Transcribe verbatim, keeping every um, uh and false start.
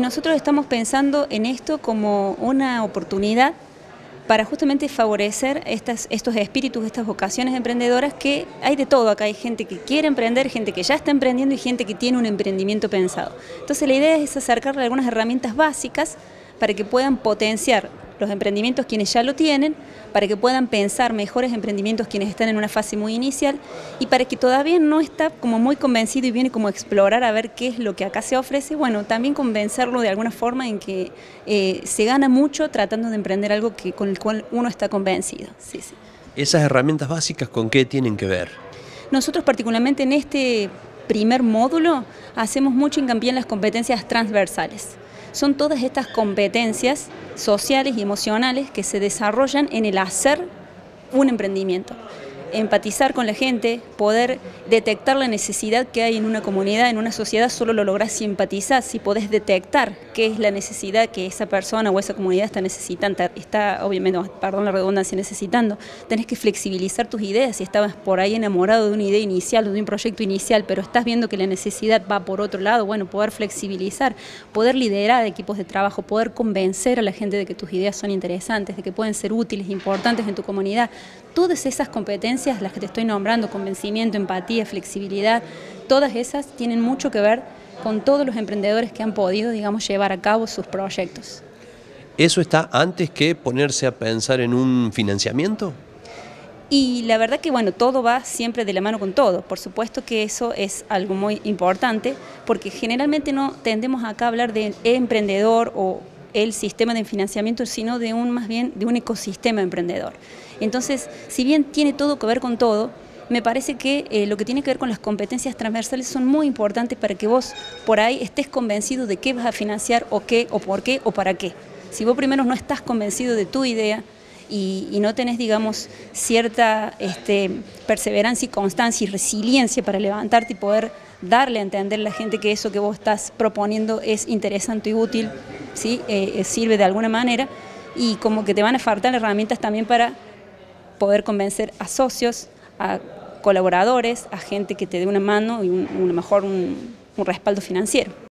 nosotros estamos pensando en esto como una oportunidad para justamente favorecer estas, estos espíritus, estas vocaciones emprendedoras, que hay de todo. Acá hay gente que quiere emprender, gente que ya está emprendiendo y gente que tiene un emprendimiento pensado. Entonces la idea es acercarle algunas herramientas básicas para que puedan potenciar los emprendimientos quienes ya lo tienen, para que puedan pensar mejores emprendimientos quienes están en una fase muy inicial, y para que todavía no está como muy convencido y viene como a explorar a ver qué es lo que acá se ofrece, bueno, también convencerlo de alguna forma en que eh, se gana mucho tratando de emprender algo que, con el cual uno está convencido. Sí, sí. ¿Esas herramientas básicas con qué tienen que ver? Nosotros particularmente en este primer módulo hacemos mucho hincapié en las competencias transversales. Son todas estas competencias sociales y emocionales que se desarrollan en el hacer un emprendimiento. Empatizar con la gente, poder detectar la necesidad que hay en una comunidad, en una sociedad, solo lo lográs si empatizás, si podés detectar qué es la necesidad que esa persona o esa comunidad está necesitando, está obviamente, perdón la redundancia, necesitando. Tenés que flexibilizar tus ideas. Si estabas por ahí enamorado de una idea inicial o de un proyecto inicial, pero estás viendo que la necesidad va por otro lado, bueno, poder flexibilizar, poder liderar equipos de trabajo, poder convencer a la gente de que tus ideas son interesantes, de que pueden ser útiles, importantes en tu comunidad. Todas esas competencias, las que te estoy nombrando, convencimiento, empatía, flexibilidad, todas esas tienen mucho que ver con todos los emprendedores que han podido, digamos, llevar a cabo sus proyectos. ¿Eso está antes que ponerse a pensar en un financiamiento? Y la verdad que, bueno, todo va siempre de la mano con todo. Por supuesto que eso es algo muy importante, porque generalmente no tendemos acá a hablar de emprendedor o el sistema de financiamiento, sino de un más bien de un ecosistema emprendedor. Entonces, si bien tiene todo que ver con todo, me parece que eh, lo que tiene que ver con las competencias transversales son muy importantes para que vos por ahí estés convencido de qué vas a financiar o qué, o por qué, o para qué. Si vos primero no estás convencido de tu idea y, y no tenés, digamos, cierta este, perseverancia y constancia y resiliencia para levantarte y poder darle a entender a la gente que eso que vos estás proponiendo es interesante y útil, ¿sí? eh, sirve de alguna manera, y como que te van a faltar herramientas también para poder convencer a socios, a colaboradores, a gente que te dé una mano y un, un mejor un, un respaldo financiero.